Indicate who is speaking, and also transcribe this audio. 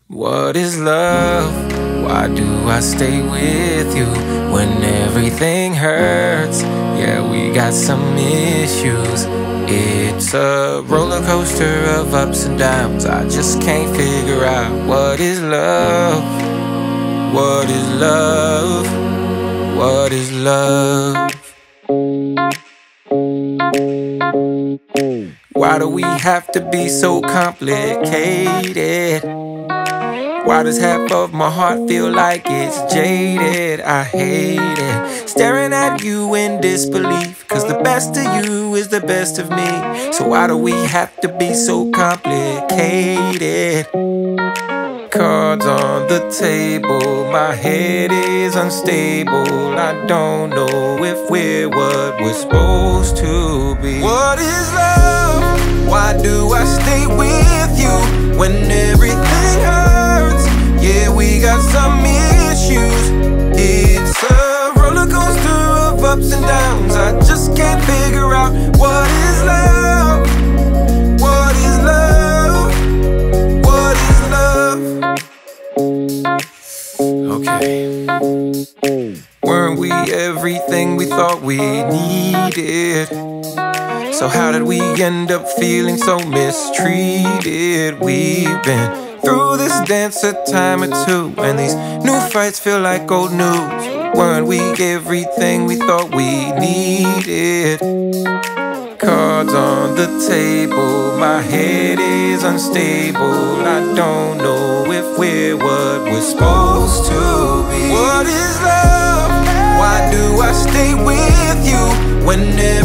Speaker 1: What is love? Why do I stay with you when everything hurts? Yeah, we got some issues. It's a roller coaster of ups and downs. I just can't figure out what is love? What is love? What is love? Why do we have to be so complicated? Why does half of my heart feel like it's jaded? I hate it, staring at you in disbelief, cause the best of you is the best of me. So why do we have to be so complicated? Cards on the table, my head is unstable. I don't know if we're what we're supposed to be. What is love? Why do I stay with you when everything hurts? Yeah, we got some issues. It's a roller coaster of ups and downs. I just can't figure out what is love? What is love? What is love? Okay. Weren't we everything we thought we needed? So how did we end up feeling so mistreated? We've been through this dance a time or two, and these new fights feel like old news. Weren't we everything we thought we needed? Cards on the table, my head is unstable. I don't know if we're what we're supposed to be. What is love? Why do I stay with you when